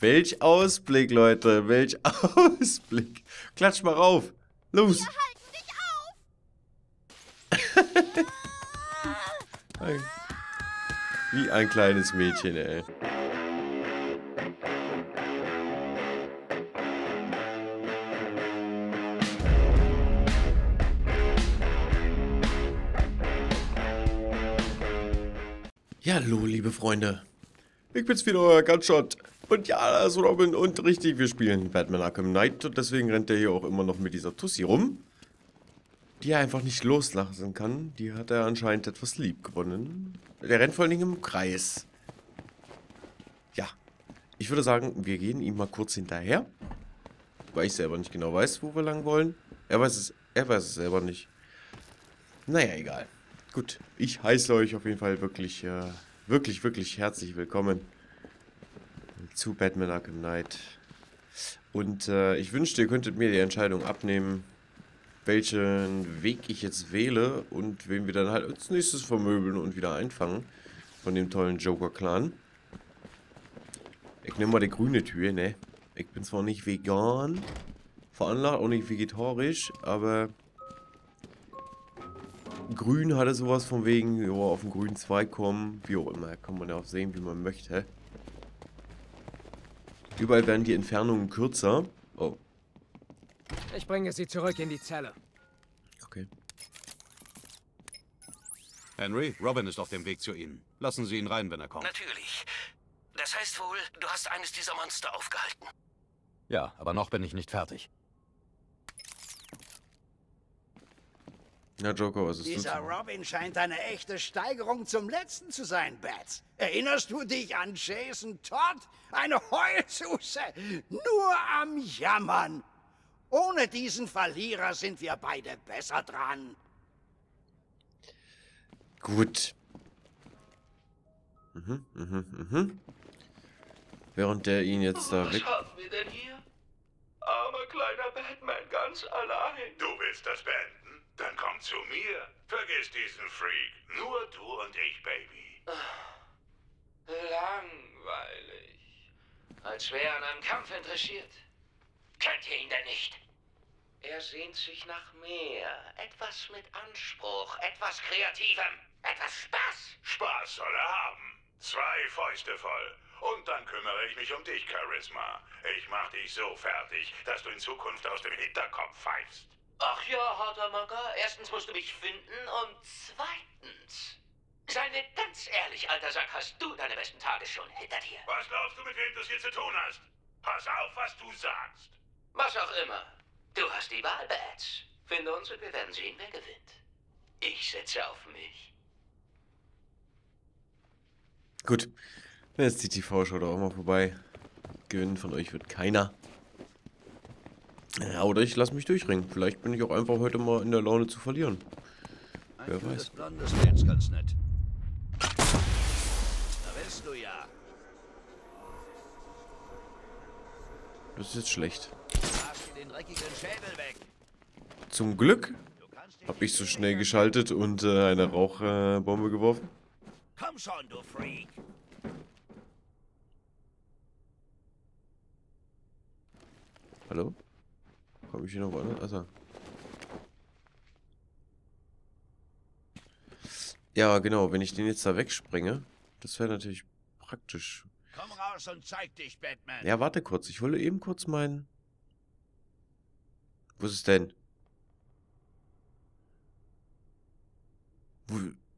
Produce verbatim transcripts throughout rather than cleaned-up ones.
Welch Ausblick, Leute. Welch Ausblick. Klatsch mal rauf. Los. Wir halten dich auf. Wie ein kleines Mädchen, ey. Ja, hallo, liebe Freunde. Ich bin's wieder, euer Gunshot. Und ja, da ist Robin und richtig, wir spielen Batman Arkham Knight. Und deswegen rennt er hier auch immer noch mit dieser Tussi rum, die er einfach nicht loslassen kann. Die hat er anscheinend etwas lieb gewonnen. Der rennt vor allen Dingen im Kreis. Ja, ich würde sagen, wir gehen ihm mal kurz hinterher. Weil ich selber nicht genau weiß, wo wir lang wollen. Er weiß es, er weiß es selber nicht. Naja, egal. Gut, ich heiße euch auf jeden Fall wirklich, äh, wirklich, wirklich herzlich willkommen zu Batman Arkham Knight. Und äh, ich wünschte, ihr könntet mir die Entscheidung abnehmen, welchen Weg ich jetzt wähle und wen wir dann halt als nächstes vermöbeln und wieder einfangen von dem tollen Joker-Clan. Ich nehme mal die grüne Tür, ne? Ich bin zwar nicht vegan veranlagt, auch nicht vegetarisch, aber Grün hatte sowas von wegen, ja, auf den grünen Zweig kommen, wie auch immer, kann man ja auch sehen, wie man möchte. Überall werden die Entfernungen kürzer. Oh. Ich bringe sie zurück in die Zelle. Okay. Henry, Robin ist auf dem Weg zu Ihnen. Lassen Sie ihn rein, wenn er kommt. Natürlich. Das heißt wohl, du hast eines dieser Monster aufgehalten. Ja, aber noch bin ich nicht fertig. Ja, Joker, was ist das? Dieser Robin scheint eine echte Steigerung zum Letzten zu sein, Bats. Erinnerst du dich an Jason Todd? Eine Heulsuse, nur am Jammern. Ohne diesen Verlierer sind wir beide besser dran. Gut. Mhm, mhm, mhm. Während der ihn jetzt da weg... Was haben wir denn hier? Armer kleiner Batman, ganz allein. Du willst das beenden? Dann komm zu mir. Vergiss diesen Freak. Nur du und ich, Baby. Langweilig. Als wäre er an einem Kampf interessiert. Kennt ihr ihn denn nicht? Er sehnt sich nach mehr. Etwas mit Anspruch, etwas Kreativem, etwas Spaß. Spaß soll er haben. Zwei Fäuste voll. Und dann kümmere ich mich um dich, Charisma. Ich mach dich so fertig, dass du in Zukunft aus dem Hinterkopf pfeifst. Ach ja, harter Macker. Erstens musst du mich finden und zweitens... Sei mir ganz ehrlich, alter Sack, hast du deine besten Tage schon hinter dir? Was glaubst du, mit wem du es hier zu tun hast? Pass auf, was du sagst. Was auch immer. Du hast die Wahl, Bats. Finde uns und wir werden sehen, wer gewinnt. Ich setze auf mich. Gut. Jetzt die T V-Show da auch mal vorbei. Gewinnen von euch wird keiner. Ja, oder ich lasse mich durchringen. Vielleicht bin ich auch einfach heute mal in der Laune zu verlieren. Wer weiß. Blondes Mädchen, ganz nett. Da willst du ja. Das ist jetzt schlecht. Lass dir den dreckigen Schädel weg. Zum Glück habe ich so schnell geschaltet und äh, eine Rauchbombe äh, geworfen. Komm schon, du Freak. Hallo? Komme ich hier noch woanders? Also. Ja, genau, wenn ich den jetzt da wegspringe, das wäre natürlich praktisch. Komm raus und zeig dich, Batman. Ja, warte kurz, ich hole eben kurz meinen... Wo ist es denn? Wo...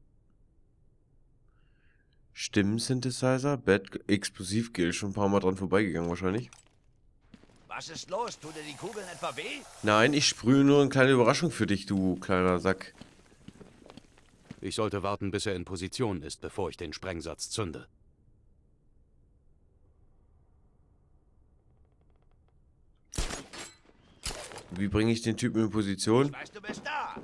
Stimmen-Synthesizer, Bad Explosiv-Gill, schon ein paar Mal dran vorbeigegangen wahrscheinlich. Was ist los? Tut dir die Kugeln etwa weh? Nein, ich sprühe nur eine kleine Überraschung für dich, du kleiner Sack. Ich sollte warten, bis er in Position ist, bevor ich den Sprengsatz zünde. Wie bringe ich den Typen in Position? Ich weiß, du bist da.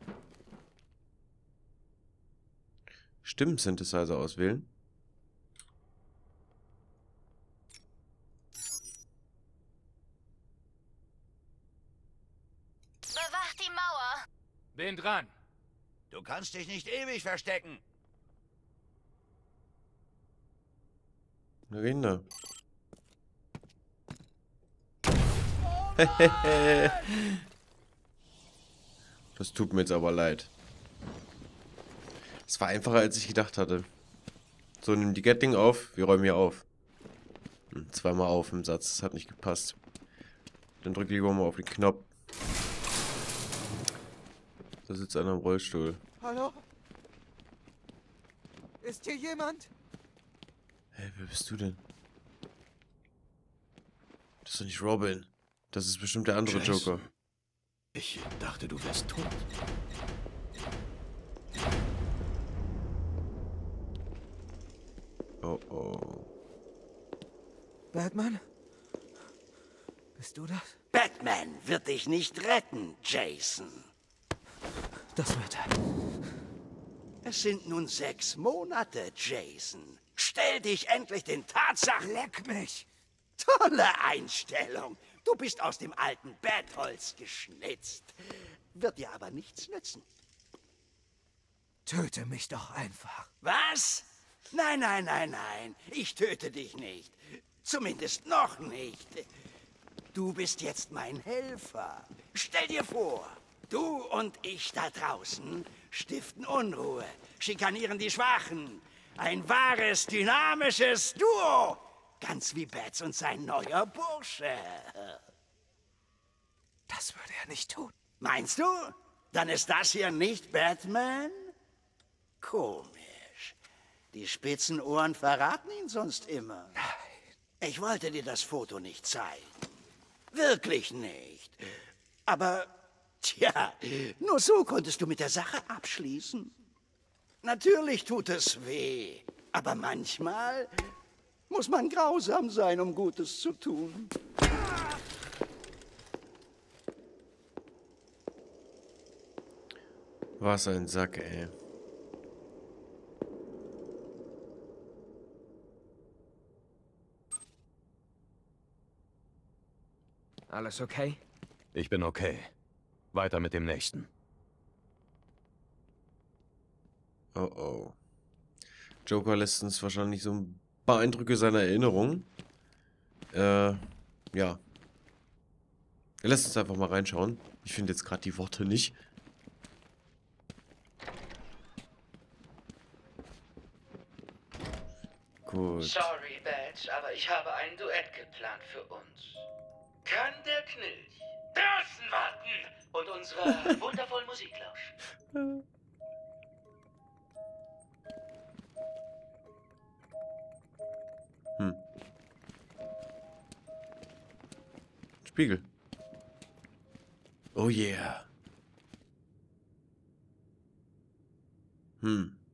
Stimmen-Synthesizer auswählen. Bewacht die Mauer. Bin dran. Du kannst dich nicht ewig verstecken. Na, wen da? Das tut mir jetzt aber leid. Es war einfacher, als ich gedacht hatte. So, nimm die Gatling auf. Wir räumen hier auf. Hm, zweimal auf im Satz. Das hat nicht gepasst. Dann drück lieber mal auf den Knopf. Da sitzt einer im Rollstuhl. Hallo? Ist hier jemand? Hey, wer bist du denn? Das ist doch nicht Robin. Das ist bestimmt der andere Jason. Joker. Ich dachte, du wärst tot. Oh oh. Batman? Bist du das? Batman wird dich nicht retten, Jason. Das wird er. Es sind nun sechs Monate, Jason. Stell dich endlich den Tatsachen. Leck mich! Tolle Einstellung. Du bist aus dem alten Bettholz geschnitzt. Wird dir aber nichts nützen. Töte mich doch einfach. Was? Nein, nein, nein, nein. Ich töte dich nicht. Zumindest noch nicht. Du bist jetzt mein Helfer. Stell dir vor, du und ich da draußen stiften Unruhe, schikanieren die Schwachen. Ein wahres, dynamisches Duo. Ganz wie Bats und sein neuer Bursche. Das würde er nicht tun. Meinst du? Dann ist das hier nicht Batman? Komisch. Die spitzen Ohren verraten ihn sonst immer. Nein. Ich wollte dir das Foto nicht zeigen. Wirklich nicht. Aber, tja, nur so konntest du mit der Sache abschließen. Natürlich tut es weh, aber manchmal muss man grausam sein, um Gutes zu tun. Was ein Sack, ey. Alles okay? Ich bin okay. Weiter mit dem nächsten. Oh oh. Joker lässt uns wahrscheinlich so ein paar Eindrücke seiner Erinnerung. Äh, ja. Er lässt uns einfach mal reinschauen. Ich finde jetzt gerade die Worte nicht. Gut. Sorry, Bats, aber ich habe ein Duett geplant für uns. Kann der Knilch draußen warten und unserer wundervollen Musik lauschen? Hm. Spiegel. Oh yeah. Hm.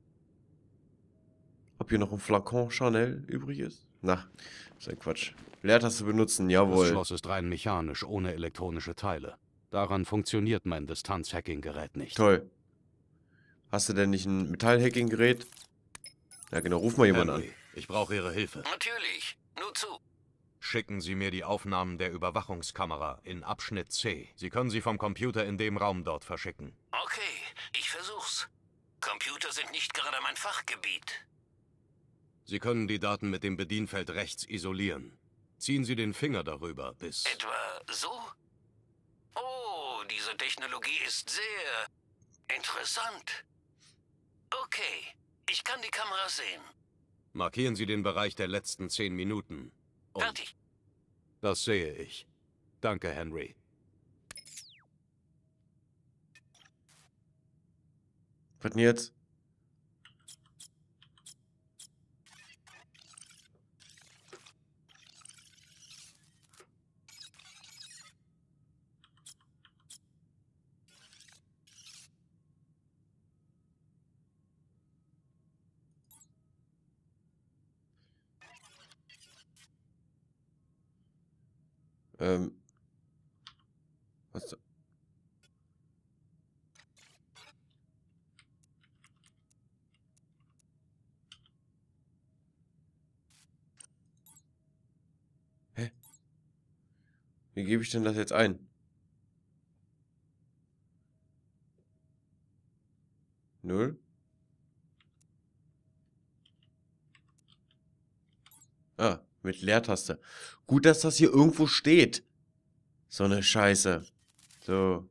Ob hier noch ein Flakon Chanel übrig ist? Na, ist ein Quatsch. Leertaste benutzen, Das jawohl. Schloss ist rein mechanisch, ohne elektronische Teile. Daran funktioniert mein Distanz-Hacking-Gerät nicht. Toll. Hast du denn nicht ein Metall-Hacking-Gerät? Ja genau, ruf mal jemanden Henry, ich brauche Ihre Hilfe. Natürlich. Nur zu. Schicken Sie mir die Aufnahmen der Überwachungskamera in Abschnitt C. Sie können sie vom Computer in dem Raum dort verschicken. Okay, ich versuch's. Computer sind nicht gerade mein Fachgebiet. Sie können die Daten mit dem Bedienfeld rechts isolieren. Ziehen Sie den Finger darüber, bis... Etwa so? Oh, diese Technologie ist sehr interessant. Okay, ich kann die Kamera sehen. Markieren Sie den Bereich der letzten zehn Minuten. Und Fertig. das sehe ich. Danke, Henry. Was denn jetzt? Ähm. Was? da- Hä? Wie gebe ich denn das jetzt ein? Null? Ah, mit Leertaste. Gut, dass das hier irgendwo steht. So eine Scheiße. So.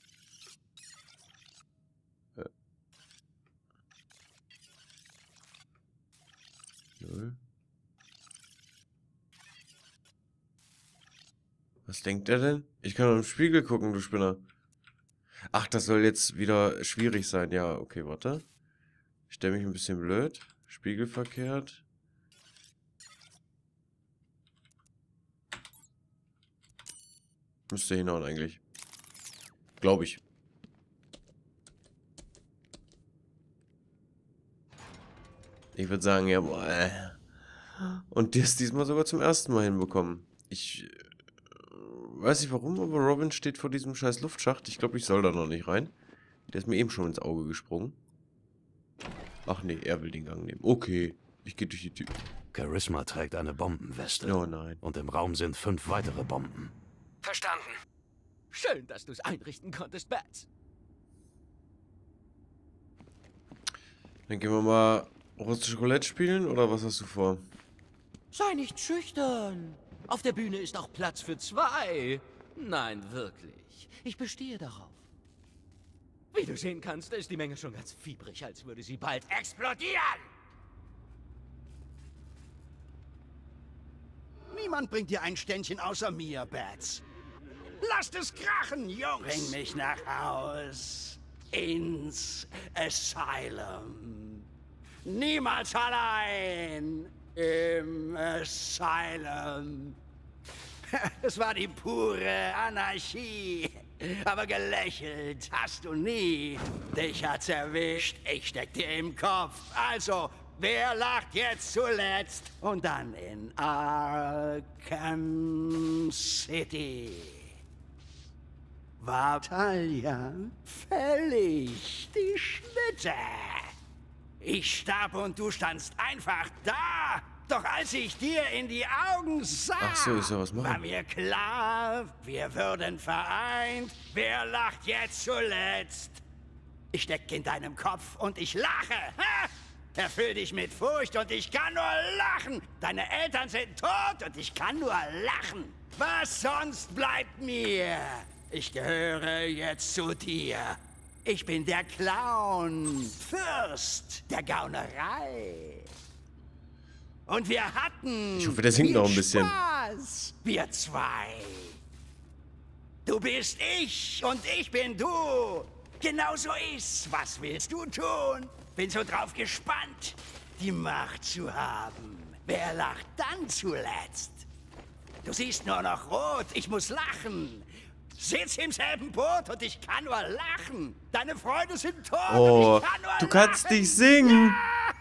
Äh. Null. Was denkt er denn? Ich kann doch im Spiegel gucken, du Spinner. Ach, das soll jetzt wieder schwierig sein. Ja, okay, warte. Ich stelle mich ein bisschen blöd. Spiegel verkehrt. Müsste hinhauen eigentlich. Glaube ich. Ich würde sagen, ja, boah. Äh. Und das diesmal sogar zum ersten Mal hinbekommen. Ich äh, weiß nicht warum, aber Robin steht vor diesem scheiß Luftschacht. Ich glaube, ich soll da noch nicht rein. Der ist mir eben schon ins Auge gesprungen. Ach nee, er will den Gang nehmen. Okay, ich gehe durch die Tür. Charisma trägt eine Bombenweste. Oh nein. Und im Raum sind fünf weitere Bomben. Verstanden. Schön, dass du es einrichten konntest, Bats. Dann gehen wir mal russische Roulette spielen, oder was hast du vor? Sei nicht schüchtern. Auf der Bühne ist auch Platz für zwei. Nein, wirklich. Ich bestehe darauf. Wie du sehen kannst, ist die Menge schon ganz fiebrig, als würde sie bald explodieren. Niemand bringt dir ein Ständchen außer mir, Bats. Lasst es krachen, Jungs! Bring mich nach Haus. Ins Asylum. Niemals allein im Asylum. Es war die pure Anarchie. Aber gelächelt hast du nie. Dich hat's erwischt, ich steck dir im Kopf. Also, wer lacht jetzt zuletzt? Und dann in Arkham City war Talia fällig die Schnitte. Ich starb und du standst einfach da. Doch als ich dir in die Augen sah, Ach so, ich soll was machen. war mir klar, wir würden vereint. Wer lacht jetzt zuletzt? Ich steck in deinem Kopf und ich lache. Ha! Erfüll dich mit Furcht und ich kann nur lachen. Deine Eltern sind tot und ich kann nur lachen. Was sonst bleibt mir? Ich gehöre jetzt zu dir. Ich bin der Clown, Fürst der Gaunerei. Und wir hatten Ich hoffe, der singt viel noch ein bisschen. Spaß, wir zwei. Du bist ich und ich bin du. Genau so ist's. Was willst du tun? Bin so drauf gespannt, die Macht zu haben. Wer lacht dann zuletzt? Du siehst nur noch rot, ich muss lachen. Sitz im selben Boot und ich kann nur lachen. Deine Freunde sind tot Oh, und ich kann nur du lachen. kannst nicht singen.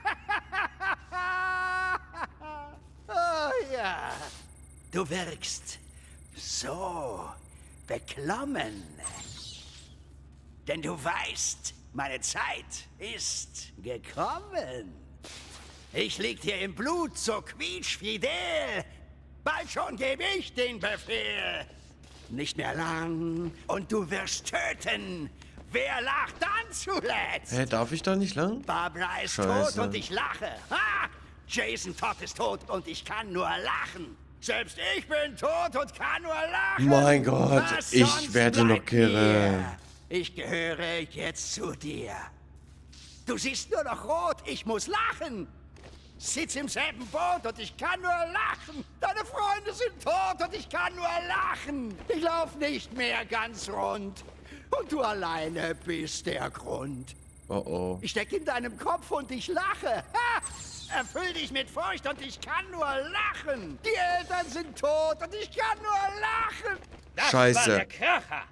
Oh ja, du wirkst so beklommen. Denn du weißt, meine Zeit ist gekommen. Ich lieg dir im Blut, so quietschfidel. Bald schon gebe ich den Befehl. Nicht mehr lang und du wirst töten. Wer lacht dann zuletzt? Hä, darf ich da nicht lang? Barbara ist Scheiße. tot und ich lache. Ha! Jason Todd ist tot und ich kann nur lachen. Selbst ich bin tot und kann nur lachen. Mein Gott, Was ich sonst werde noch bleibt kirre. mir? Ich gehöre jetzt zu dir. Du siehst nur noch rot, ich muss lachen. Sitz im selben Boot und ich kann nur lachen. Deine Freunde sind tot und ich kann nur lachen. Ich lauf nicht mehr ganz rund. Und du alleine bist der Grund. Oh oh. Ich steck in deinem Kopf und ich lache. Ha! Erfüll dich mit Furcht und ich kann nur lachen. Die Eltern sind tot und ich kann nur lachen. Das Scheiße. war der Kracher.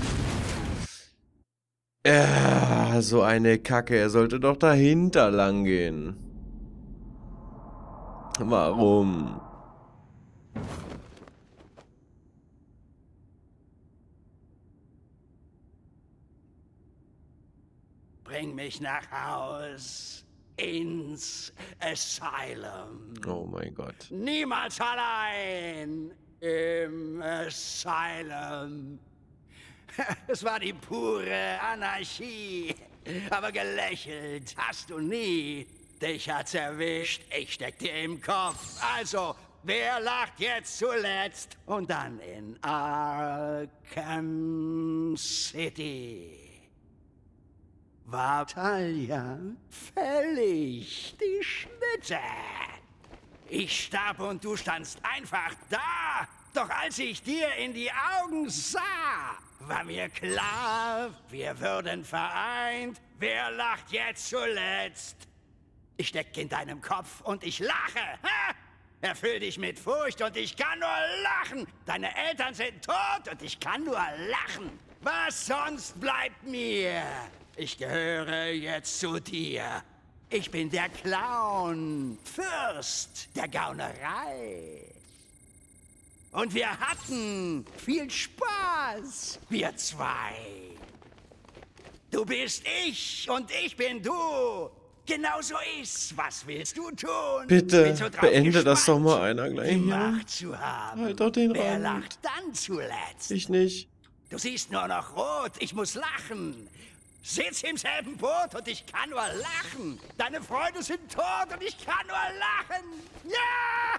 Ja, so eine Kacke. Er sollte doch dahinter lang gehen. Warum? Bring mich nach Haus ins Asylum. Oh mein Gott. Niemals allein im Asylum. Es war die pure Anarchie. Aber gelächelt hast du nie. Dich hat's erwischt, ich steck dir im Kopf. Also, Wer lacht jetzt zuletzt? Und dann in Arkham City war Talia fällig die Schnitte. Ich starb und du standst einfach da. Doch als ich dir in die Augen sah, war mir klar, wir würden vereint. Wer lacht jetzt zuletzt? Ich steck in deinem Kopf und ich lache. Ha! Erfüll dich mit Furcht und ich kann nur lachen. Deine Eltern sind tot und ich kann nur lachen. Was sonst bleibt mir? Ich gehöre jetzt zu dir. Ich bin der Clown, Fürst der Gaunerei. Und wir hatten viel Spaß, wir zwei. Du bist ich und ich bin du. Genau so ist. Was willst du tun? Bitte, so beende das doch mal einer gleich die hier. Macht zu haben. Halt doch den Wer Rand. lacht dann zuletzt? Ich nicht. Du siehst nur noch rot. Ich muss lachen. Sitz im selben Boot und ich kann nur lachen. Deine Freunde sind tot und ich kann nur lachen. Ja!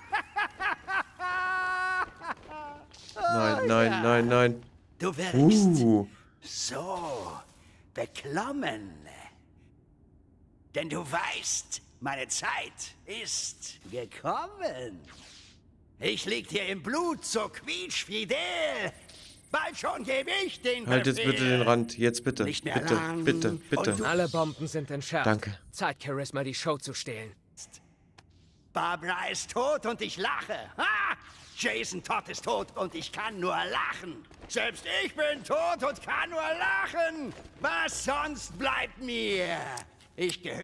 Nein, nein, ja. nein, nein. Du wirkst Uh. so beklommen. Denn du weißt, meine Zeit ist gekommen. Ich lieg dir im Blut, so quietschfidel. Bald schon gebe ich den Halt jetzt Befehl. bitte den Rand. Jetzt bitte. Nicht mehr Bitte, lang. bitte, Und bitte. du- Alle Bomben sind entschärft. Danke. Zeit, Charisma die Show zu stehlen. Barbara ist tot und ich lache. Ha! Jason Todd ist tot und ich kann nur lachen. Selbst ich bin tot und kann nur lachen. Was sonst bleibt mir? Ich gehöre...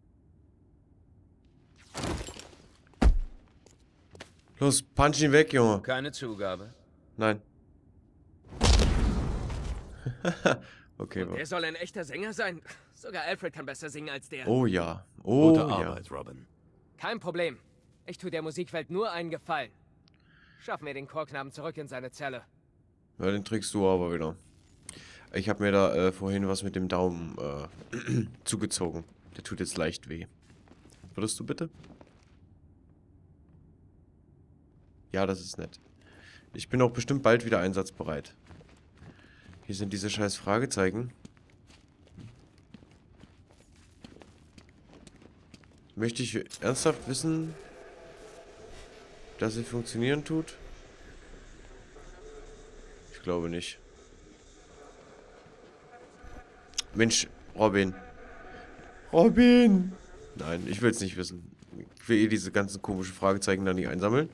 Los, punch ihn weg, Junge. Keine Zugabe. Nein. Okay, Der soll ein echter Sänger sein. Sogar Alfred kann besser singen als der. oh ja. Oh Gute ja. Arbeit, Robin. Kein Problem. Ich tue der Musikwelt nur einen Gefallen. Schaffen wir den Chorknaben zurück in seine Zelle. Ja, den trägst du aber wieder. Ich habe mir da äh, vorhin was mit dem Daumen äh, zugezogen. Der tut jetzt leicht weh. Würdest du bitte? Ja, das ist nett. Ich bin auch bestimmt bald wieder einsatzbereit. Hier sind diese scheiß Fragezeichen. Möchte ich ernsthaft wissen, dass sie funktionieren tut? Ich glaube nicht. Mensch, Robin. Robin! Nein, ich will es nicht wissen. Ich will eh diese ganzen komischen Fragezeichen da nicht einsammeln.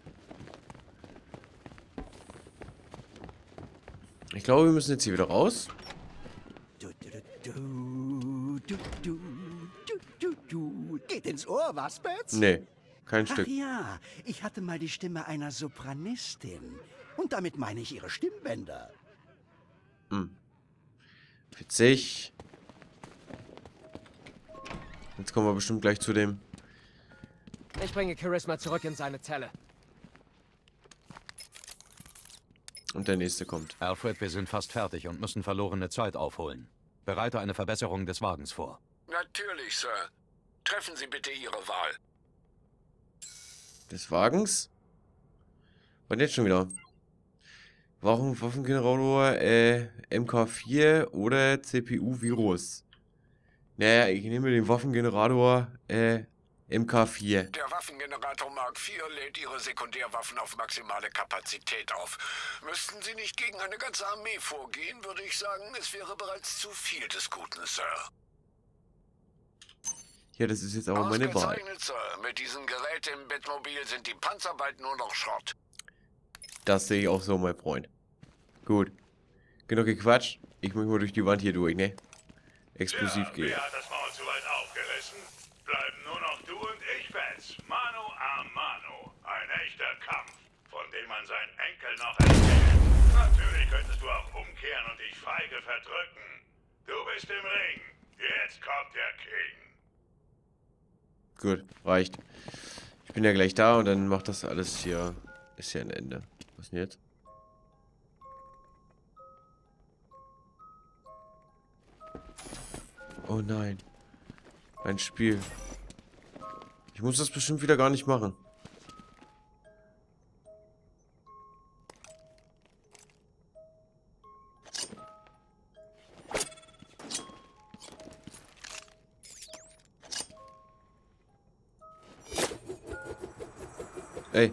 Ich glaube, wir müssen jetzt hier wieder raus. Du, du, du, du, du, du, du, du. Geht ins Ohr, was, Bets? Nee, kein Ach Stück. ja, ich hatte mal die Stimme einer Sopranistin. Und damit meine ich ihre Stimmbänder. Witzig. Jetzt kommen wir bestimmt gleich zu dem. Ich bringe Charisma zurück in seine Zelle. Und der nächste kommt. Alfred, wir sind fast fertig und müssen verlorene Zeit aufholen. Bereite eine Verbesserung des Wagens vor. Natürlich, Sir. Treffen Sie bitte Ihre Wahl. Des Wagens? Was jetzt schon wieder? Warum Waffengenerator äh, M K vier oder C P U-Virus? Naja, ich nehme den Waffengenerator äh, M K vier. Der Waffengenerator Mark vier lädt Ihre Sekundärwaffen auf maximale Kapazität auf. Müssten Sie nicht gegen eine ganze Armee vorgehen, würde ich sagen, es wäre bereits zu viel des Guten, Sir. Ja, das ist jetzt aber meine Wahl. Ausgezeichnet, Sir. Mit diesem Gerät im Bettmobil sind die Panzer bald nur noch Schrott. Das sehe ich auch so, mein Freund. Gut. Genug gequatscht. Ich muss mal durch die Wand hier durch, ne? Explosiv Ja, gehen. wer hat das Maul zu weit aufgerissen? Bleiben nur noch du und ich, Bats. Mano a Mano. Ein echter Kampf, von dem man seinen Enkel noch erzählt. Natürlich könntest du auch umkehren und dich feige verdrücken. Du bist im Ring. Jetzt kommt der King. Gut, reicht. Ich bin ja gleich da und dann macht das alles hier. Ist ja ein Ende. Was denn jetzt? Oh nein. Ein Spiel. Ich muss das bestimmt wieder gar nicht machen. Ey.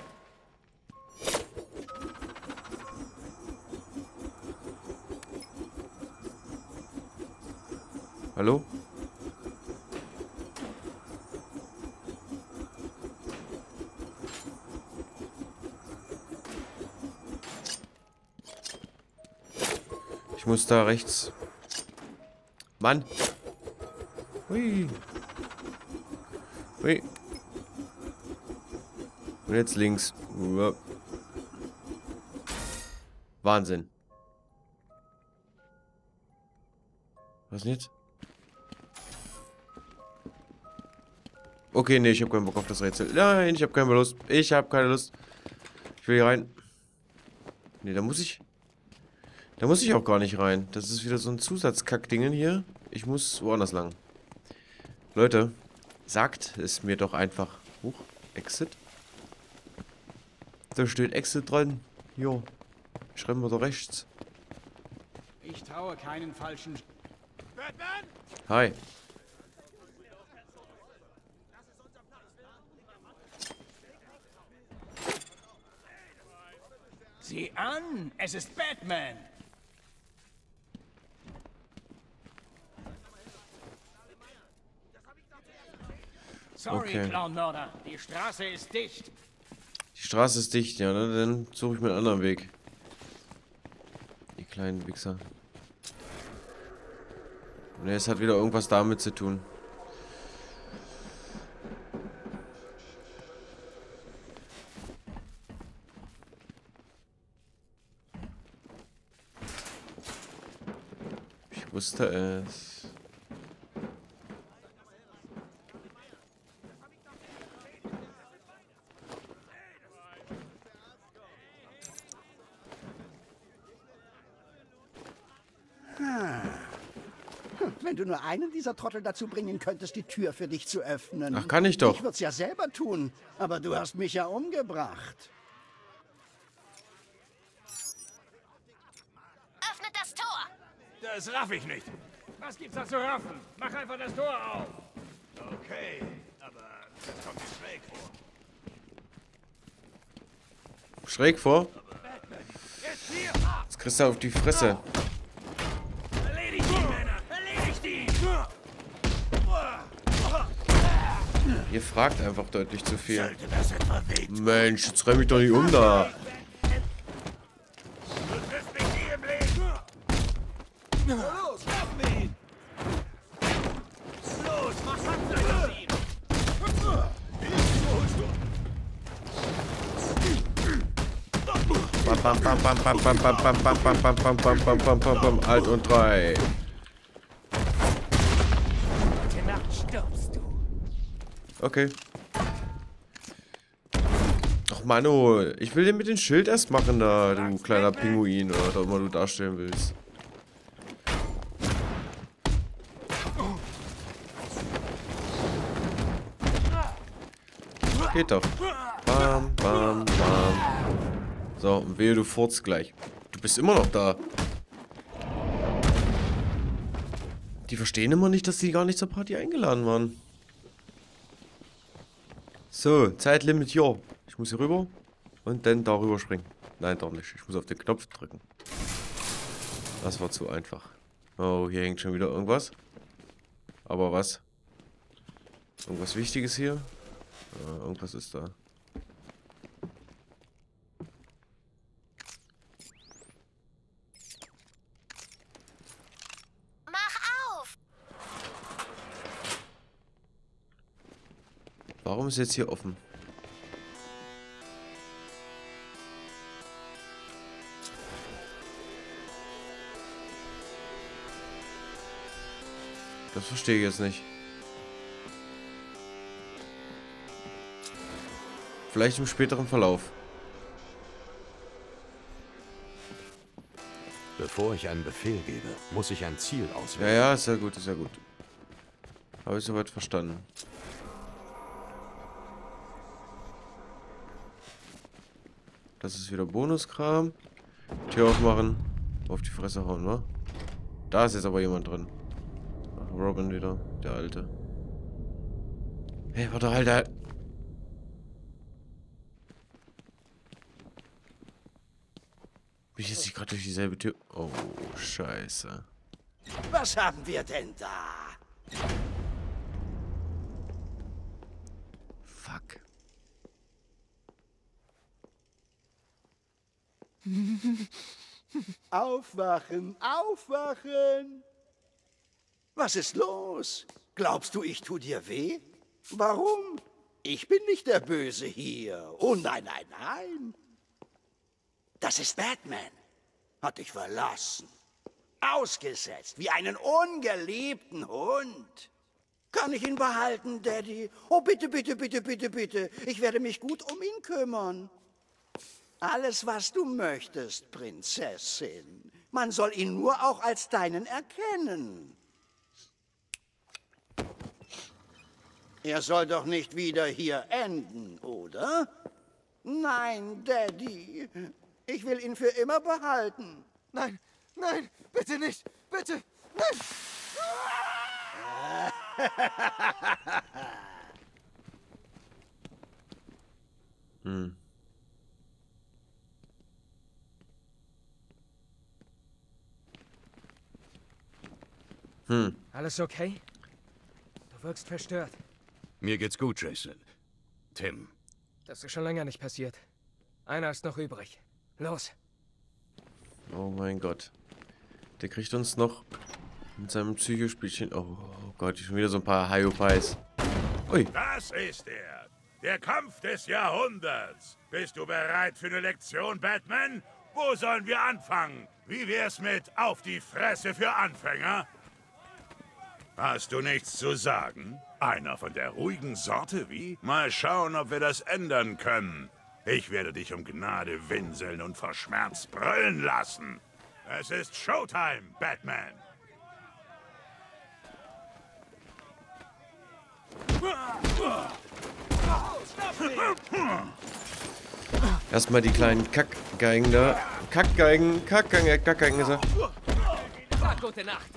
Hallo? Ich muss da rechts. Mann. Hui. Hui. Und jetzt links. Uah. Wahnsinn. Was denn jetzt? Okay, nee, ich habe keinen Bock auf das Rätsel. Nein, ich habe keine Lust. Ich habe keine Lust. Ich will hier rein. Nee, da muss ich... Da muss ich auch gar nicht rein. Das ist wieder so ein Zusatzkackdingen hier. Ich muss woanders lang. Leute, sagt es mir doch einfach. Huch, Exit. Da steht Exit dran. Jo. Schreiben wir da rechts. Ich traue keinen falschen... Batman? Hi. Sieh an, es ist Batman. Sorry, Okay. Clownmörder, die Straße ist dicht. Die Straße ist dicht, ja, ne? Dann suche ich mir einen anderen Weg. Die kleinen Wichser. Ne, es hat wieder irgendwas damit zu tun. Ich wusste es. Wenn du nur einen dieser Trottel dazu bringen könntest, die Tür für dich zu öffnen. Ach, kann ich doch. Ich würde es ja selber tun, aber du hast mich ja umgebracht. Öffnet das Tor! Das raff ich nicht. Was gibt's da zu raffen? Mach einfach das Tor auf. Okay, aber das kommt mir schräg vor. Schräg vor? Jetzt hier! Jetzt kriegst du auf die Fresse. Erledigt die Männer! Erledigt die! Ihr fragt einfach deutlich zu viel. Sollte das etwa wehtun? Mensch, jetzt renn mich doch nicht um da. Du triffst mich nie im Leben! Los, schaffen ihn! Los, mach Handgleich aus ihm! Bam, bam, bam, bam, bam, bam, bam, bam, bam, bam, bam, bam, bam, bam, bam, bam, bam, alt und drei. Heute Nacht stirbst du. Okay. Ach Mano, ich will den mit dem Schild erst machen da, du kleiner Pinguin oder was auch immer du darstellen willst. Geht doch. Bam, bam, bam. So, und wehe, du furzt gleich. Du bist immer noch da. Die verstehen immer nicht, dass die gar nicht zur Party eingeladen waren. So, Zeitlimit hier. Ich muss hier rüber und dann darüber springen. Nein, doch nicht. Ich muss auf den Knopf drücken. Das war zu einfach. Oh, hier hängt schon wieder irgendwas. Aber was? Irgendwas Wichtiges hier? Ja, irgendwas ist da. Mach auf! Warum ist jetzt hier offen? Das verstehe ich jetzt nicht. Vielleicht im späteren Verlauf. Bevor ich einen Befehl gebe, muss ich ein Ziel Ja, auswählen. ja, ist ja gut, ist ja gut. Habe ich soweit verstanden. Das ist wieder Bonuskram. Tür aufmachen. Auf die Fresse hauen, wa? Da ist jetzt aber jemand drin. Ach, Robin wieder. Der Alte. Hey, warte, Alter. Bin ich jetzt nicht gerade durch dieselbe Tür? Oh, scheiße. Was haben wir denn da? Fuck. Aufwachen, aufwachen! Was ist los? Glaubst du, ich tu dir weh? Warum? Ich bin nicht der Böse hier. Oh nein, nein, nein. Das ist Batman. Hat dich verlassen. Ausgesetzt, wie einen ungeliebten Hund. Kann ich ihn behalten, Daddy? Oh, bitte, bitte, bitte, bitte, bitte. Ich werde mich gut um ihn kümmern. Alles, was du möchtest, Prinzessin. Man soll ihn nur auch als deinen erkennen. Er soll doch nicht wieder hier enden, oder? Nein, Daddy. Ich will ihn für immer behalten. Nein, nein, bitte nicht, bitte, nein! Hm. Hm. Alles okay? Du wirkst verstört. Mir geht's gut, Jason. Tim. Das ist schon länger nicht passiert. Einer ist noch übrig. Los. Oh mein Gott. Der kriegt uns noch mit seinem Psychospielchen. Oh, oh Gott, schon wieder so ein paar Hyopies. Ui. Das ist er. Der Kampf des Jahrhunderts. Bist du bereit für eine Lektion, Batman? Wo sollen wir anfangen? Wie wär's mit auf die Fresse für Anfänger? Hast du nichts zu sagen? Einer von der ruhigen Sorte, wie? Mal schauen, ob wir das ändern können. Ich werde dich um Gnade winseln und verschmerzt brüllen lassen. Es ist Showtime, Batman. Erstmal die kleinen Kackgeigen da. Kackgeigen, Kackgeigen, Kackgeigen ist er. Sag gute Nacht.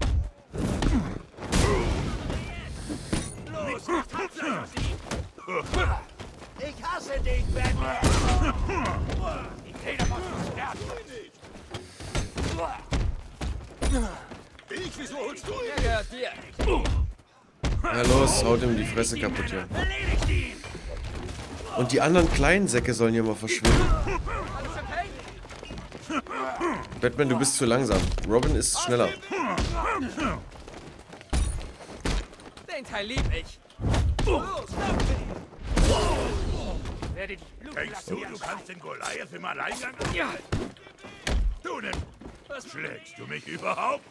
Los, Hauptsache aus ihm! Ich hasse dich, Batman! Die Fledermaus muss sterben! Ich, wieso holst du ihn? Der gehört dir. Ja los, haut ihm die Fresse kaputt hier. Und die anderen kleinen Säcke sollen hier mal verschwinden. Alles okay? Batman, du bist zu langsam. Robin ist schneller. Den Teil lieb ich. Werde dich bluten Denkst lassen, du, wie ein du kannst den Goliath im Alleingang Ja. aufhalten? Du nimm. Schlägst du mich überhaupt?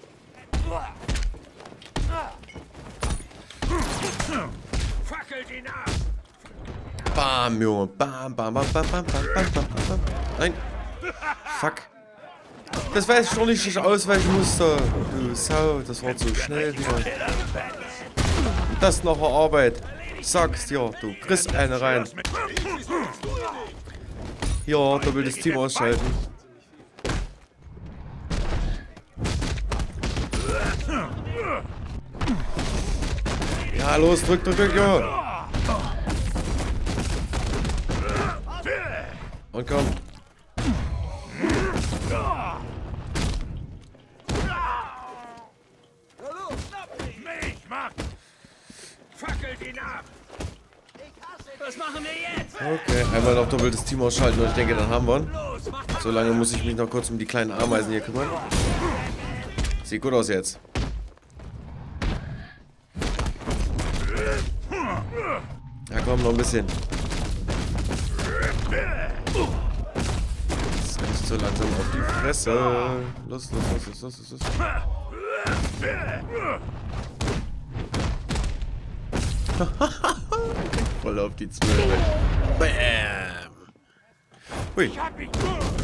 Fackelt ihn ab! Bam, Junge. Bam, bam, bam, bam, bam, bam, bam, bam, bam. Nein. Fuck. Das war jetzt schon nicht das Ausweichmuster. Du Sau, das war zu schnell wieder. Und das noch eine Arbeit. Sag's dir, du kriegst eine rein. Hier, doppeltes Team ausschalten. Ja, los, drück, drück, drück, ja. Und komm. Mich macht! Fackelt ihn ab! Was machen wir jetzt? Okay, einmal noch doppeltes Team ausschalten und ich denke, dann haben wir ihn. Solange muss ich mich noch kurz um die kleinen Ameisen hier kümmern. Sieht gut aus jetzt. Ja komm, noch ein bisschen. Jetzt nicht so langsam auf die Fresse. Los, los, los, los, los, los, los. Voll auf die Zwölfe. Bam. Hui. Ich hab ihn!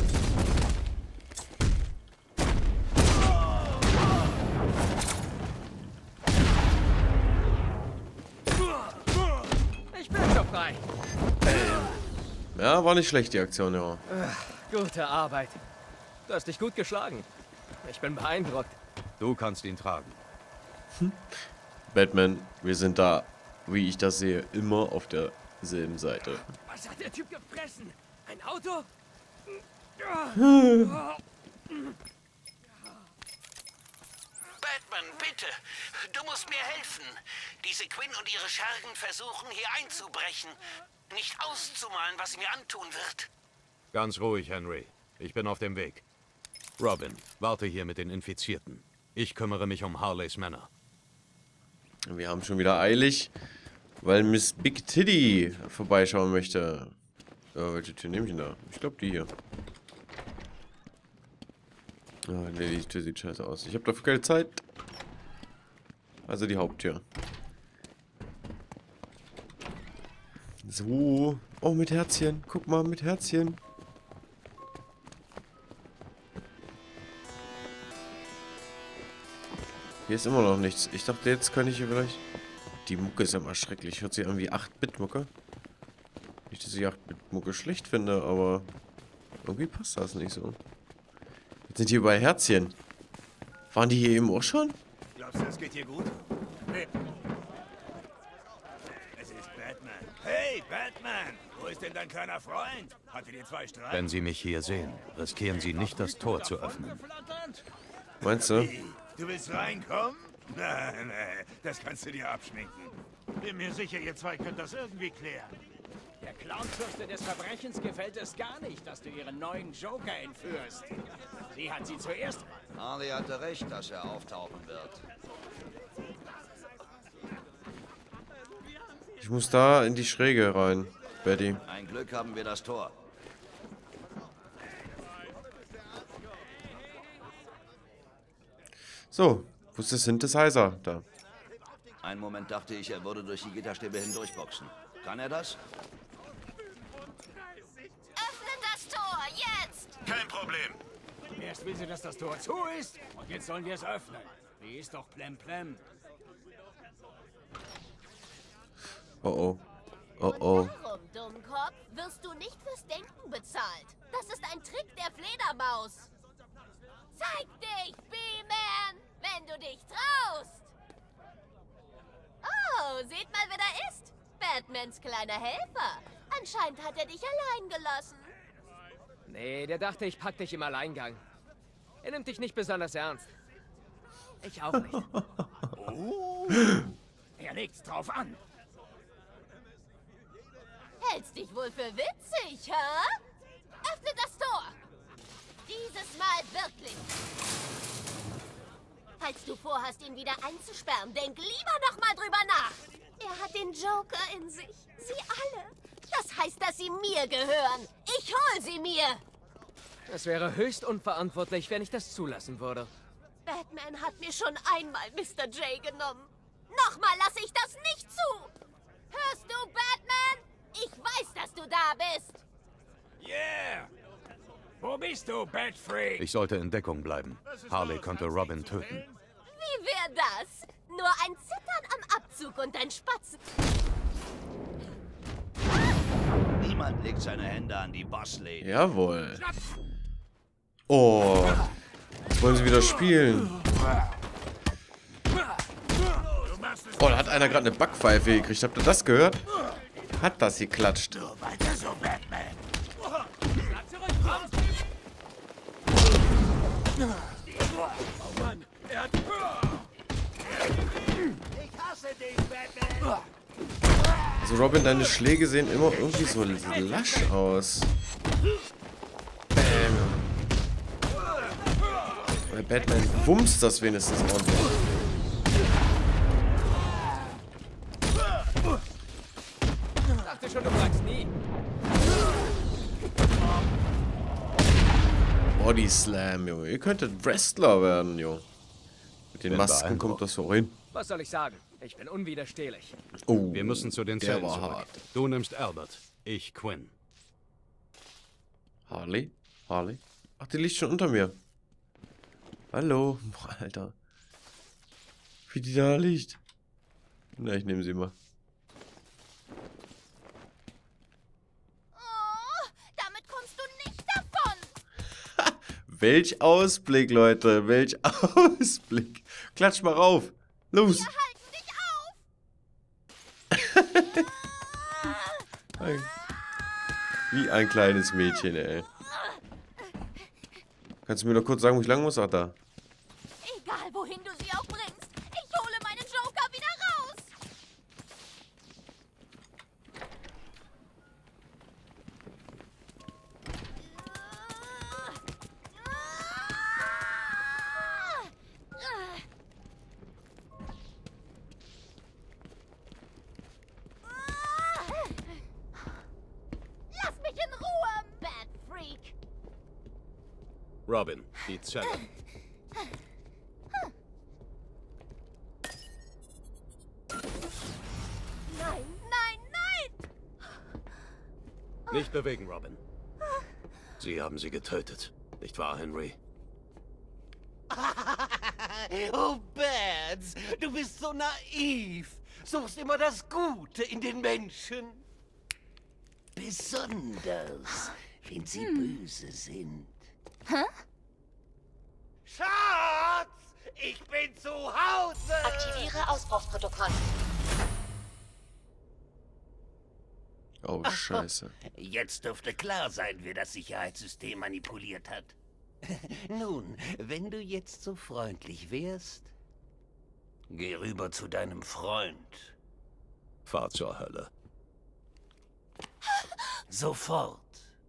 Ich bin schon frei. Ja, war nicht schlecht, die Aktion, ja. Gute Arbeit. Du hast dich gut geschlagen. Ich bin beeindruckt. Du kannst ihn tragen. Batman, wir sind da, wie ich das sehe, immer auf derselben Seite. Was hat der Typ gefressen? Ein Auto? Batman, bitte. Du musst mir helfen. Diese Quinn und ihre Schergen versuchen, hier einzubrechen. Nicht auszumalen, was sie mir antun wird. Ganz ruhig, Henry. Ich bin auf dem Weg. Robin, warte hier mit den Infizierten. Ich kümmere mich um Harleys Männer. Wir haben schon wieder eilig, weil Miss Big Titty vorbeischauen möchte. Ja, welche Tür nehme ich denn da? Ich glaube die hier. Oh, nee, die Tür sieht scheiße aus. Ich habe dafür keine Zeit. Also die Haupttür. So. Oh, mit Herzchen. Guck mal, mit Herzchen. Hier ist immer noch nichts. Ich dachte, jetzt kann ich hier vielleicht... Die Mucke ist immer schrecklich. Hört sich an wie acht Bit Mucke. Nicht, dass ich acht Bit Mucke schlecht finde, aber... Irgendwie passt das nicht so. Jetzt sind hier überall Herzchen. Waren die hier eben auch schon? Glaubst du, es geht hier gut? Nee. Es ist Batman. Hey, Batman! Wo ist denn dein kleiner Freund? Hattet ihr zwei Streit? Wenn Sie mich hier sehen, riskieren Sie nicht, das Tor zu öffnen. Meinst du? Du willst reinkommen? Nein, nein, das kannst du dir abschminken. Bin mir sicher, ihr zwei könnt das irgendwie klären. Der Clownfürste des Verbrechens gefällt es gar nicht, dass du ihren neuen Joker entführst. Sie hat sie zuerst... Harley hatte recht, dass er auftauchen wird. Ich muss da in die Schräge rein, Betty. Ein Glück haben wir das Tor. So, wo ist der Synthesizer? Da. Einen Moment dachte ich, er würde durch die Gitterstäbe hindurchboxen. Kann er das? Öffnet das Tor, jetzt! Kein Problem. Erst will sie, dass das Tor zu ist, und jetzt sollen wir es öffnen. Wie ist doch Plemplem. Oh oh. Oh oh. Warum, Dummkopf, wirst du nicht fürs Denken bezahlt? Das ist ein Trick der Fledermaus. Zeig dich, B-Man, wenn du dich traust. Oh, seht mal, wer da ist. Batmans kleiner Helfer. Anscheinend hat er dich allein gelassen. Nee, der dachte, ich pack dich im Alleingang. Er nimmt dich nicht besonders ernst. Ich auch nicht. Oh, er legt's drauf an. Hältst dich wohl für witzig, hä? Öffne das Tor. Dieses Mal wirklich. Falls du vorhast, ihn wieder einzusperren, denk lieber noch mal drüber nach. Er hat den Joker in sich. Sie alle. Das heißt, dass sie mir gehören. Ich hol sie mir. Es wäre höchst unverantwortlich, wenn ich das zulassen würde. Batman hat mir schon einmal Mister J genommen. Nochmal lasse ich das nicht zu. Hörst du, Batman? Ich weiß, dass du da bist. Yeah! Wo bist du, Batfreak? Ich sollte in Deckung bleiben. Harley könnte Robin töten. Wie wär das? Nur ein Zittern am Abzug und ein Spatzen. Niemand legt seine Hände an die Bosslady. Jawohl. Oh. Jetzt wollen sie wieder spielen. Oh, da hat einer gerade eine Backpfeife gekriegt. Habt ihr das gehört? Hat das geklatscht. Weiter so, Batman. Oh Mann, er hat... Ich hasse dich, Batman. Also Robin, deine Schläge sehen immer irgendwie so lasch aus. Bam. Bei Batman wumst das wenigstens ordentlich. Ich dachte schon, du magst nie. Body Slam, Junge. Ihr könntet Wrestler werden, Junge. Mit den Bin Masken kommt das so hin. Was soll ich sagen? Ich bin unwiderstehlich. Oh, Wir müssen zu den der Zellen war zurück. hart. Du nimmst Albert, ich Quinn. Harley? Harley? Ach, die liegt schon unter mir. Hallo? Boah, Alter. Wie die da liegt. Na, ich nehme sie mal. Oh, damit kommst du nicht davon. Welch Ausblick, Leute. Welch Ausblick. Klatsch mal rauf. Los. Wir halten dich auf. Wie ein kleines Mädchen, ey. Kannst du mir noch kurz sagen, wo ich lang muss? Ach, da. Egal, wohin du sie auch bringst, ich hole meinen Joker wieder raus. Lass mich in Ruhe, Bad Freak. Robin, die Zelle. Nein, nein, nein! Nicht bewegen, Robin. Sie haben sie getötet. Nicht wahr, Henry? Oh, Bats, du bist so naiv. Suchst immer das Gute in den Menschen. Besonders, wenn sie böse sind. Hä? Schatz, ich bin zu Hause. Aktiviere Ausbruchsprotokoll. Oh, scheiße. Jetzt dürfte klar sein, wer das Sicherheitssystem manipuliert hat. Nun, wenn du jetzt so freundlich wärst, geh rüber zu deinem Freund. Fahr zur Hölle. Sofort.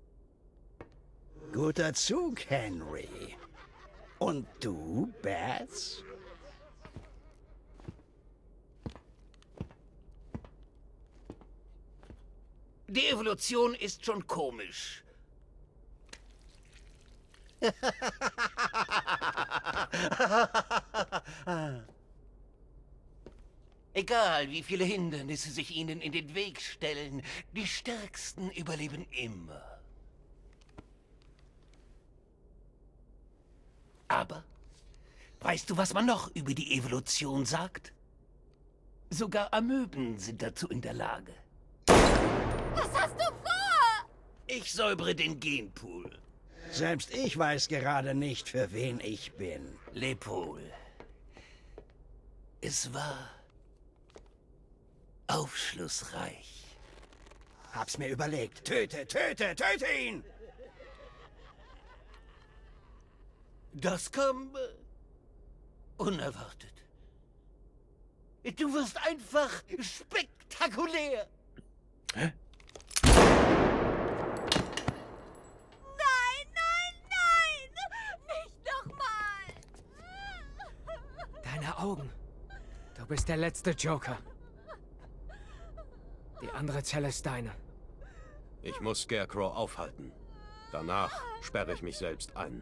Guter Zug, Henry. Und du, Bats? Die Evolution ist schon komisch. Egal, wie viele Hindernisse sich ihnen in den Weg stellen, die Stärksten überleben immer. Aber, weißt du, was man noch über die Evolution sagt? Sogar Amöben sind dazu in der Lage. Was hast du vor? Ich säubere den Genpool. Selbst ich weiß gerade nicht, für wen ich bin. Lepol. Es war aufschlussreich. Hab's mir überlegt. Töte, töte, töte ihn! Das kam äh, unerwartet. Du wirst einfach spektakulär. Hä? Nein, nein, nein! Nicht nochmal! Deine Augen. Du bist der letzte Joker. Die andere Zelle ist deine. Ich muss Scarecrow aufhalten. Danach sperre ich mich selbst ein.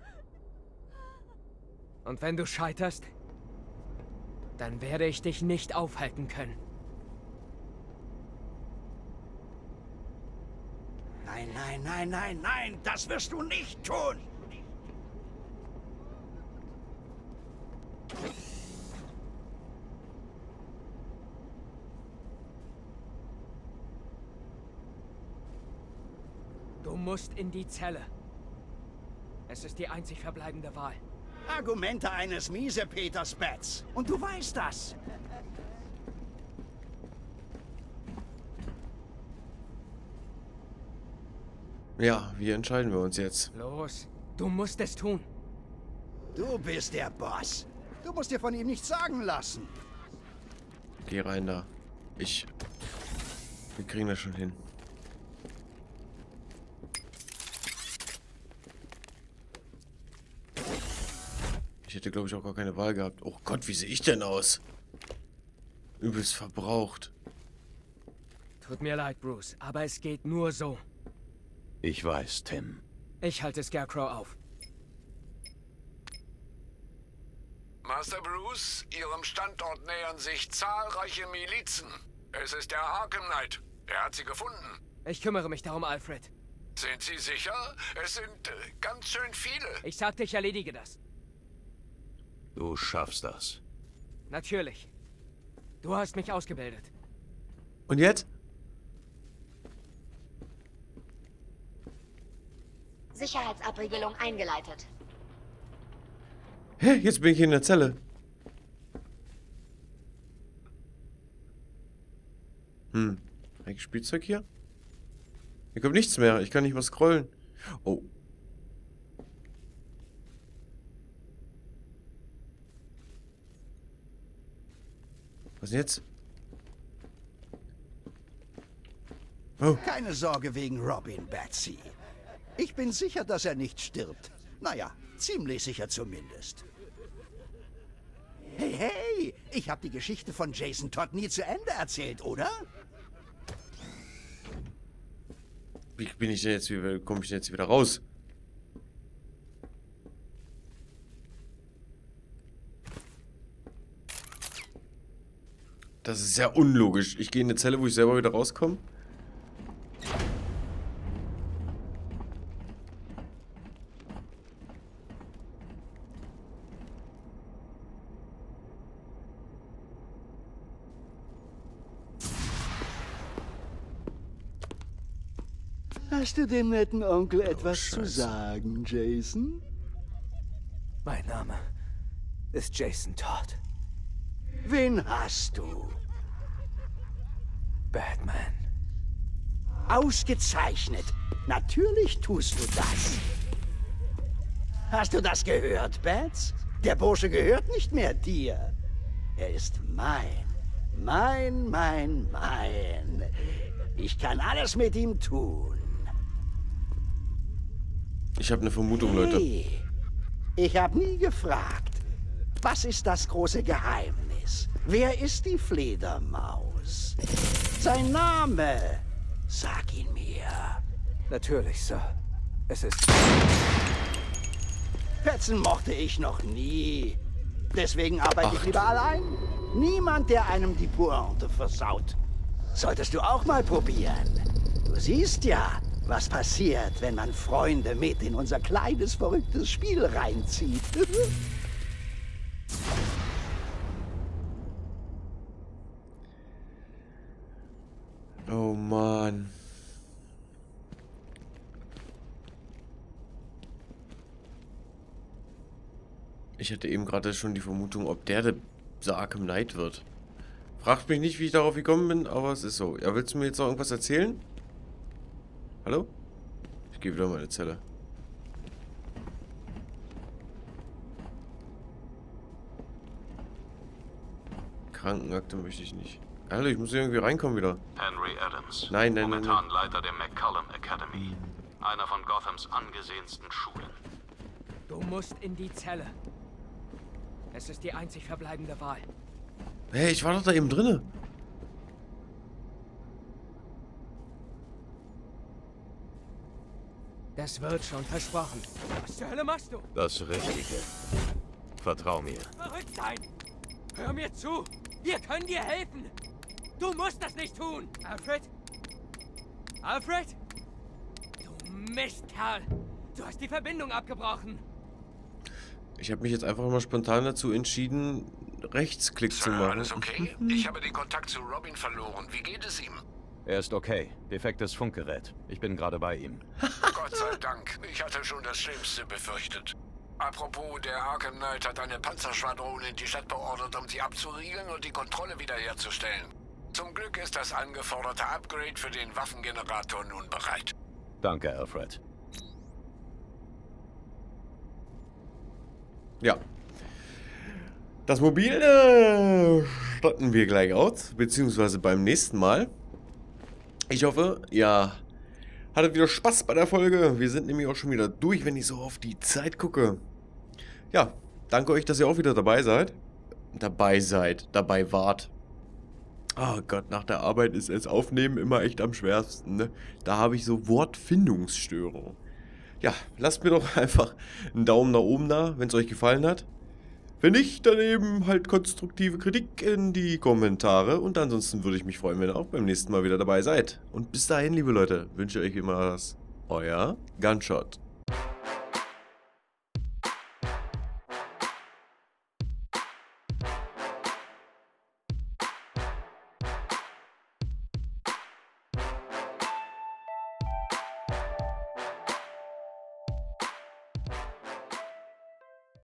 Und wenn du scheiterst, dann werde ich dich nicht aufhalten können. Nein, nein, nein, nein, nein, das wirst du nicht tun! Du musst in die Zelle. Es ist die einzig verbleibende Wahl. Argumente eines Miesepeters, Bats. Und du weißt das. Ja, wie entscheiden wir uns jetzt? Los, du musst es tun. Du bist der Boss. Du musst dir von ihm nichts sagen lassen. Geh rein da. Ich... Wir kriegen das schon hin. Ich hätte, glaube ich, auch gar keine Wahl gehabt. Oh Gott, wie sehe ich denn aus? Übelst verbraucht. Tut mir leid, Bruce, aber es geht nur so. Ich weiß, Tim. Ich halte Scarecrow auf. Master Bruce, Ihrem Standort nähern sich zahlreiche Milizen. Es ist der Arkham Knight. Er hat sie gefunden. Ich kümmere mich darum, Alfred. Sind Sie sicher? Es sind äh, ganz schön viele. Ich sagte, ich erledige das. Du schaffst das. Natürlich. Du hast mich ausgebildet. Und jetzt? Sicherheitsabriegelung eingeleitet. Hä? Jetzt bin ich in der Zelle. Hm. Eigentlich Spielzeug hier? Hier kommt nichts mehr. Ich kann nicht mehr scrollen. Oh. Was denn jetzt? Oh. Keine Sorge wegen Robin, Betsy. Ich bin sicher, dass er nicht stirbt. Naja, ziemlich sicher zumindest. Hey, hey, ich habe die Geschichte von Jason Todd nie zu Ende erzählt, oder? Wie bin ich denn jetzt, wie komme ich denn jetzt wieder raus? Das ist sehr unlogisch. Ich gehe in eine Zelle, wo ich selber wieder rauskomme. Hast du dem netten Onkel etwas Scheiße. zu sagen, Jason? Mein Name ist Jason Todd. Wen hast du? Batman. Ausgezeichnet. Natürlich tust du das. Hast du das gehört, Bats? Der Bursche gehört nicht mehr dir. Er ist mein. Mein, mein, mein. Ich kann alles mit ihm tun. Ich habe eine Vermutung, Leute. Hey, ich habe nie gefragt. Was ist das große Geheimnis? Wer ist die Fledermaus? Sein Name. Sag ihn mir. Natürlich, Sir. Es ist... Petzen mochte ich noch nie. Deswegen arbeite ich lieber allein. Niemand, der einem die Pointe versaut. Solltest du auch mal probieren. Du siehst ja, was passiert, wenn man Freunde mit in unser kleines, verrücktes Spiel reinzieht. Oh Mann. Ich hatte eben gerade schon die Vermutung, ob der der Arkham Knight wird. Fragt mich nicht, wie ich darauf gekommen bin, aber es ist so. Ja, willst du mir jetzt noch irgendwas erzählen? Hallo? Ich gehe wieder in meine Zelle. Krankenakte möchte ich nicht. Hallo, ich muss irgendwie reinkommen wieder. Henry Adams. Nein, nein, nein, Momentan nein. Leiter der McCollum Academy. Einer von Gothams angesehensten Schulen. Du musst in die Zelle. Es ist die einzig verbleibende Wahl. Hey, ich war doch da eben drinne. Das wird schon versprochen. Was zur Hölle machst du? Das Richtige. Vertrau mir. Verrückt sein! Hör mir zu! Wir können dir helfen! Du musst das nicht tun! Alfred? Alfred? Du Mistkerl! Du hast die Verbindung abgebrochen! Ich habe mich jetzt einfach mal spontan dazu entschieden, Rechtsklick zu Sir, machen. alles okay? Ich habe den Kontakt zu Robin verloren. Wie geht es ihm? Er ist okay. Defektes Funkgerät. Ich bin gerade bei ihm. Gott sei Dank. Ich hatte schon das Schlimmste befürchtet. Apropos, der Arkham Knight hat eine Panzerschwadron in die Stadt beordert, um sie abzuriegeln und die Kontrolle wiederherzustellen. Zum Glück ist das angeforderte Upgrade für den Waffengenerator nun bereit. Danke, Alfred. Ja. Das Mobil äh, statten wir gleich aus, beziehungsweise beim nächsten Mal. Ich hoffe, ihr hattet wieder Spaß bei der Folge. Wir sind nämlich auch schon wieder durch, wenn ich so auf die Zeit gucke. Ja, danke euch, dass ihr auch wieder dabei seid. Dabei seid, dabei wart. Oh Gott, nach der Arbeit ist es Aufnehmen immer echt am schwersten, ne? Da habe ich so Wortfindungsstörungen. Ja, lasst mir doch einfach einen Daumen nach oben da, wenn es euch gefallen hat. Wenn nicht, dann eben halt konstruktive Kritik in die Kommentare. Und ansonsten würde ich mich freuen, wenn ihr auch beim nächsten Mal wieder dabei seid. Und bis dahin, liebe Leute, wünsche ich euch immer das. Euer Gunshot.